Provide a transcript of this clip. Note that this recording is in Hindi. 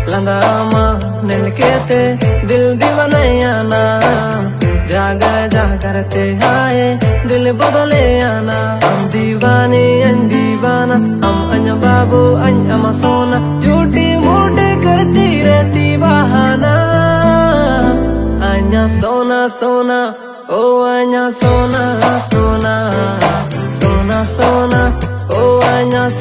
लंगामा नील केते दिल दीवाने आना जागर जागर ते आए दिल बदले आना हम दीवाना हम अन्य बाबू अन्य सोना झूठी मूठी करती रहती बहाना अन्य सोना सोना ओ अन्य सोना सोना सोना सोना ओ अन्य